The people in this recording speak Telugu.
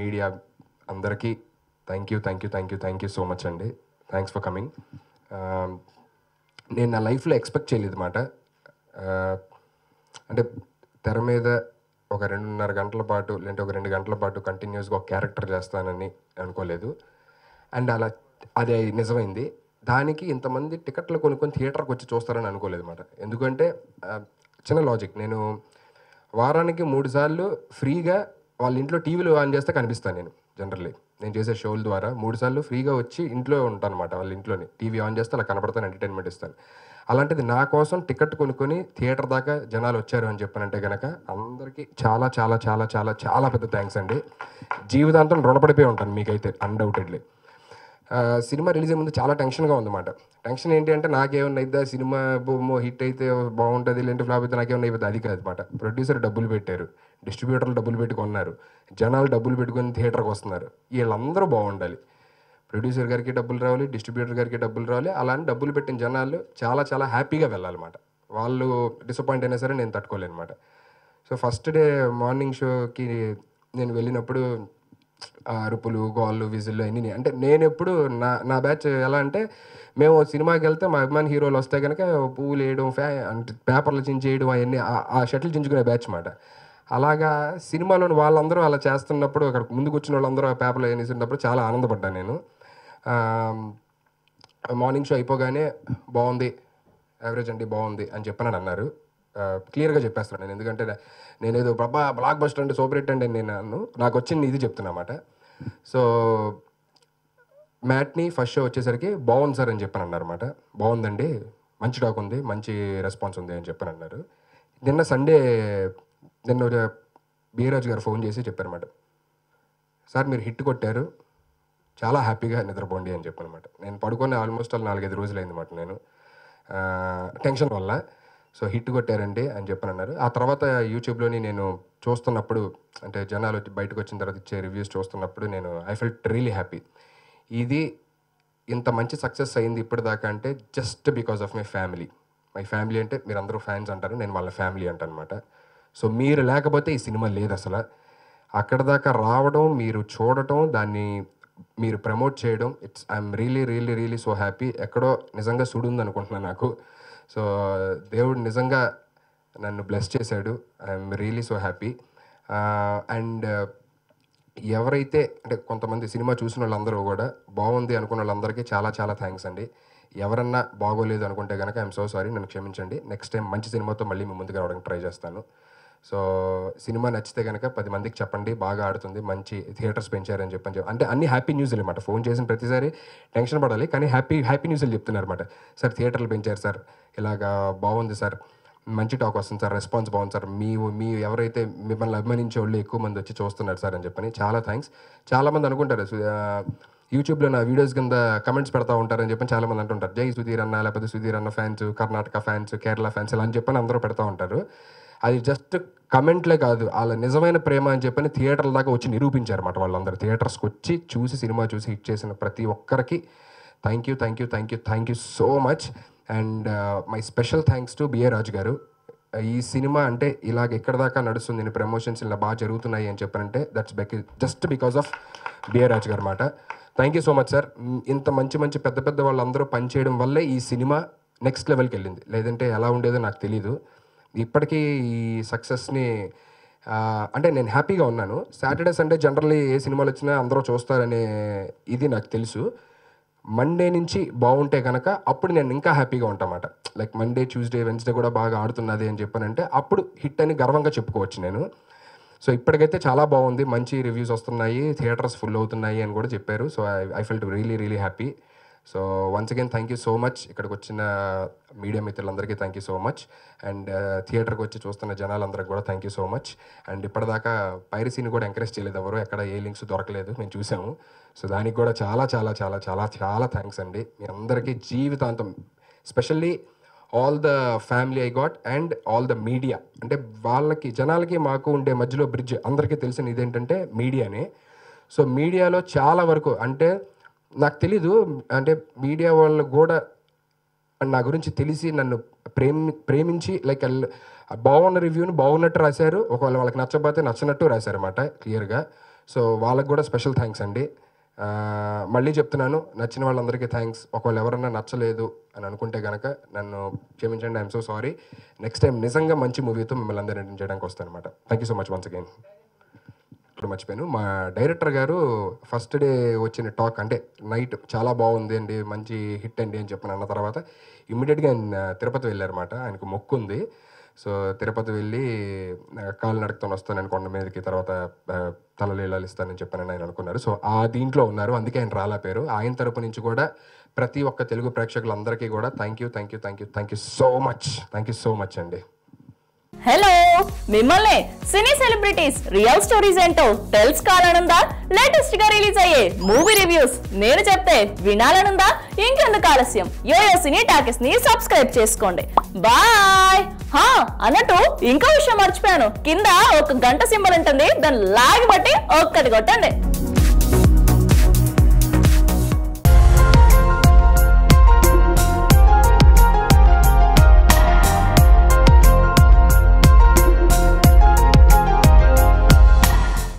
మీడియా అందరికీ థ్యాంక్ యూ సో మచ్ అండి. Thanks for coming. నేను నా లైఫ్లో ఎక్స్పెక్ట్ చేయలేదు మాట. అంటే తెర మీద ఒక 2.5 గంటల పాటు లేదంటే ఒక 2 గంటల పాటు కంటిన్యూస్గా ఒక క్యారెక్టర్ చేస్తానని అనుకోలేదు. అండ్ అలా అది నిజమైంది. దానికి ఇంతమంది టికెట్లు కొనుక్కొని థియేటర్కి వచ్చి చూస్తారని అనుకోలేదు మాట. ఎందుకంటే చిన్న లాజిక్, నేను వారానికి 3 సార్లు ఫ్రీగా వాళ్ళ ఇంట్లో టీవీలో ఆన్ చేస్తే కనిపిస్తాను. నేను నేను చేసే షోల ద్వారా 3 సార్లు ఫ్రీగా వచ్చి ఇంట్లో ఉంటాను అనమాట. వాళ్ళ ఇంట్లోనే టీవీ ఆన్ చేస్తే అలా కనపడతాను, ఎంటర్టైన్మెంట్ ఇస్తాను. అలాంటిది నా కోసం టికెట్ కొనుక్కొని థియేటర్ దాకా జనాలు వచ్చారు అని చెప్పానంటే కనుక అందరికీ చాలా చాలా చాలా చాలా చాలా పెద్ద థ్యాంక్స్ అండి. జీవితాంతం రుణపడిపోయి ఉంటాను మీకైతే అన్డౌటెడ్లీ. సినిమా రిలీజ్ అయ్యే ముందు చాలా టెన్షన్గా ఉందన్నమాట. టెన్షన్ ఏంటి అంటే నాకేమన్నా అయితే సినిమా బొమ్మో హిట్ అయితే బాగుంటుంది, లేదంటే ఫ్లాప్ అయితే నాకేమన్నా అయిపోతుంది, అది కాదన్నమాట. ప్రొడ్యూసర్ డబ్బులు పెట్టారు, డిస్ట్రిబ్యూటర్లు డబ్బులు పెట్టి కొన్నారు, జనాలు డబ్బులు పెట్టుకొని థియేటర్కి వస్తున్నారు. వీళ్ళందరూ బాగుండాలి. ప్రొడ్యూసర్ గారికి డబ్బులు రావాలి, డిస్ట్రిబ్యూటర్ గారికి డబ్బులు రావాలి. అలానే డబ్బులు పెట్టిన జనాలు చాలా చాలా హ్యాపీగా వెళ్ళాలన్నమాట. వాళ్ళు డిసప్పాయింట్ అయినా సరే నేను తట్టుకోలేను అనమాట. సో ఫస్ట్ డే మార్నింగ్ షోకి నేను వెళ్ళినప్పుడు అరుపులు, గోళ్ళు, విజిల్లు అన్నీ. అంటే నేను ఎప్పుడు నా బ్యాచ్ ఎలా అంటే, మేము సినిమాకి వెళ్తే మా అభిమాని హీరోలు వస్తే కనుక పువ్వులు వేయడం, అంటే పేపర్లు చించేయడం, అవన్నీ ఆ షటిల్ చించుకునే బ్యాచ్ మాట. అలాగా సినిమాలోని వాళ్ళందరూ అలా చేస్తున్నప్పుడు, అక్కడ ముందుకు వచ్చిన వాళ్ళందరూ ఆ పేపర్లు వేసినప్పుడు చాలా ఆనందపడ్డాను నేను. మార్నింగ్ షో అయిపోగానే బాగుంది, యావరేజ్ అండి, బాగుంది అని చెప్పని అన్నారు. క్లియర్గా చెప్పేస్తున్నాను నేను, ఎందుకంటే నేనేదో బ్లాక్ బస్టర్ అంటే సూపర్ హిట్ అంటే నేను నాకు వచ్చింది ఇది చెప్తున్నమాట. సో మ్యాట్ని ఫస్ట్ షో వచ్చేసరికి బాగుంది సార్ అని చెప్పని అన్నారన్నమాట. బాగుందండి, మంచి టాక్ ఉంది, మంచి రెస్పాన్స్ ఉంది అని చెప్పని అన్నారు. నిన్న సండే బీరాజు గారు ఫోన్ చేసి చెప్పారన్నమాట, సార్ మీరు హిట్ కొట్టారు, చాలా హ్యాపీగా నిద్రపోండి అని చెప్పానమాట. నేను పడుకొని ఆల్మోస్ట్ 4-5 రోజులు అయిందన్నమాట నేను టెన్షన్ వల్ల. సో హిట్ కొట్టారండి అని చెప్పని అన్నారు. ఆ తర్వాత యూట్యూబ్లోని నేను చూస్తున్నప్పుడు, అంటే జనాలు బయటకు వచ్చిన తర్వాత ఇచ్చే రివ్యూస్ చూస్తున్నప్పుడు నేను ఐ ఫెల్ట్ రియలీ హ్యాపీ. ఇది ఇంత మంచి సక్సెస్ అయింది ఇప్పటిదాకా అంటే just because of my family. My family అంటే మీరు అందరూ ఫ్యాన్స్ అంటారు, నేను వాళ్ళ ఫ్యామిలీ అంటాను అనమాట. సో మీరు లేకపోతే ఈ సినిమా లేదు అసలు. అక్కడ దాకా రావడం, మీరు చూడటం, దాన్ని మీరు ప్రమోట్ చేయడం, I'm really really really so happy. ఎక్కడో నిజంగా సుడుంది అనుకుంటున్నాను నాకు. సో దేవుడు నిజంగా నన్ను బ్లెస్ చేశాడు. I'm really so happy. And ఎవరైతే అంటే కొంతమంది సినిమా చూసిన వాళ్ళందరూ కూడా బాగుంది అనుకున్న వాళ్ళందరికీ చాలా చాలా థ్యాంక్స్ అండి. ఎవరన్నా బాగోలేదు అనుకుంటే కనుక ఐఎమ్ సో సారీ, నన్ను క్షమించండి. నెక్స్ట్ టైం మంచి సినిమాతో మళ్ళీ మీ ముందుకు రావడానికి ట్రై చేస్తాను. సో సినిమా నచ్చితే కనుక 10 మందికి చెప్పండి, బాగా ఆడుతుంది, మంచి థియేటర్స్ పెంచారని చెప్పని అంటే అన్ని హ్యాపీ న్యూస్లు అనమాట. ఫోన్ చేసిన ప్రతిసారి టెన్షన్ పడాలి, కానీ హ్యాపీ న్యూస్లు చెప్తున్నారు అనమాట. సార్ థియేటర్లు పెంచారు సార్, ఇలాగా బాగుంది సార్, మంచి టాక్ వస్తుంది సార్, రెస్పాన్స్ బాగుంది సార్, మీ ఎవరైతే మిమ్మల్ని అభిమానించే వాళ్ళు ఎక్కువ మంది వచ్చి చూస్తున్నారు సార్ అని చెప్పని చాలా థ్యాంక్స్. చాలామంది అనుకుంటారు యూట్యూబ్లో నా వీడియోస్ కింద కమెంట్స్ పెడతా ఉంటారని చెప్పని చాలామంది అంటుంటారు, జై సుధీర్ అన్న, లేకపోతే సుధీర్ అన్న fans, Karnataka fans, Kerala fans ఇలా అని చెప్పని అందరూ పెడతా ఉంటారు. అది జస్ట్ కమెంట్లే కాదు, వాళ్ళ నిజమైన ప్రేమ అని చెప్పని థియేటర్ల దాకా వచ్చి నిరూపించారు అన్నమాట. వాళ్ళందరూ థియేటర్స్కి వచ్చి చూసి సినిమా చూసి హిట్ చేసిన ప్రతి ఒక్కరికి thank you so much. And my special thanks to B A Raju garu. ఈ సినిమా అంటే ఇలాగ ఎక్కడ దాకా నడుస్తుంది, నేను ప్రమోషన్స్ ఇలా బాగా జరుగుతున్నాయి అని చెప్పానంటే that's just because of B A Raju garu అన్నమాట. Thank you so much sir. ఇంత మంచి పెద్ద వాళ్ళందరూ పనిచేయడం వల్లే ఈ సినిమా నెక్స్ట్ లెవెల్కి వెళ్ళింది, లేదంటే ఎలా ఉండేదో నాకు తెలీదు. ఇప్పటికీ ఈ సక్సెస్ని అంటే నేను హ్యాపీగా ఉన్నాను. సాటర్డే సండే జనరల్లీ ఏ సినిమాలు వచ్చినా అందరూ చూస్తారనే ఇది నాకు తెలుసు. మండే నుంచి బాగుంటే కనుక అప్పుడు నేను ఇంకా హ్యాపీగా ఉంటామాట. లైక్ మండే, ట్యూస్డే, వెన్స్డే కూడా బాగా ఆడుతున్నది అని చెప్పానంటే అప్పుడు హిట్ అని గర్వంగా చెప్పుకోవచ్చు నేను. సో ఇప్పటికైతే చాలా బాగుంది, మంచి రివ్యూస్ వస్తున్నాయి, థియేటర్స్ ఫుల్ అవుతున్నాయి అని కూడా చెప్పారు. So I felt really really happy. So once again thank you so much. ఇక్కడికి వచ్చిన మీడియా మిత్రులందరికీ thank you so much. And థియేటర్కి వచ్చి చూస్తున్న జనాలందరికీ కూడా thank you so much. And ఇప్పటిదాకా పైరసీని కూడా ఎంకరేజ్ చేయలేదు ఎవరు, ఎక్కడ ఏ లింక్స్ దొరకలేదు, మేము చూసాము. సో దానికి కూడా చాలా చాలా చాలా చాలా చాలా థ్యాంక్స్ అండి మీ అందరికీ జీవితాంతం. Specially all the family I got and all the media. అంటే వాళ్ళకి జనాలకి మాకు ఉండే మధ్యలో బ్రిడ్జ్ అందరికీ తెలిసిన ఇదేంటంటే మీడియానే. సో మీడియాలో చాలా వరకు అంటే నాకు తెలీదు, అంటే మీడియా వాళ్ళు కూడా నా గురించి తెలిసి నన్ను ప్రేమించి లైక్ బాగున్న రివ్యూని బాగున్నట్టు రాశారు, ఒకవేళ వాళ్ళకి నచ్చకపోతే నచ్చినట్టు రాశారన్నమాట క్లియర్గా. సో వాళ్ళకి కూడా స్పెషల్ థ్యాంక్స్ అండి. మళ్ళీ చెప్తున్నాను, నచ్చిన వాళ్ళందరికీ థ్యాంక్స్. ఒకవేళ ఎవరన్నా నచ్చలేదు అని అనుకుంటే కనుక నన్ను క్షమించండి, I'm so sorry. Next time నిజంగా మంచి మూవీతో మిమ్మల్ని అందరూ ఎంటర్టైన్ చేయడానికి వస్తాను అనమాట. Thank you so much once again. ఇప్పుడు మర్చిపోయాను, మా డైరెక్టర్ గారు ఫస్ట్ డే వచ్చిన టాక్ అంటే నైట్ చాలా బాగుంది అండి, మంచి హిట్ అండి అని చెప్పాను. అన్న తర్వాత ఇమ్మీడియట్గా ఆయన తిరుపతి వెళ్ళారన్నమాట. ఆయనకు మొక్కు ఉంది. సో తిరుపతి వెళ్ళి కాలు నడుకుతాను వస్తానని కొండ మీదకి, తర్వాత తలలీలాలు ఇస్తానని చెప్పానని ఆయన అనుకున్నారు. సో ఆ దీంట్లో ఉన్నారు, అందుకే ఆయన రాలేపారు. ఆయన తరపు నుంచి కూడా ప్రతి ఒక్క తెలుగు ప్రేక్షకులందరికీ కూడా థ్యాంక్ యూ సో మచ్ అండి. హలో, మిమ్మల్ని సినీ సెలబ్రిటీస్ రియల్ స్టోరీస్ ఏంటో తెలుసుకోవాలనుందా? లేటెస్ట్ గా రిలీజ్ అయ్యే మూవీ రివ్యూస్ నేను చెప్తే వినాలనుందా? ఇంకెందుకు ఆలస్యం, యోయో సినీ టాకీస్ ని సబ్స్క్రైబ్ చేసుకోండి. బాయ్. అన్నట్టు ఇంకో విషయం మర్చిపోయాను, కింద ఒక గంట సింబల్ ఉంటుంది, దాన్ని లాగి బట్టి ఒక్కటి కొట్టండి.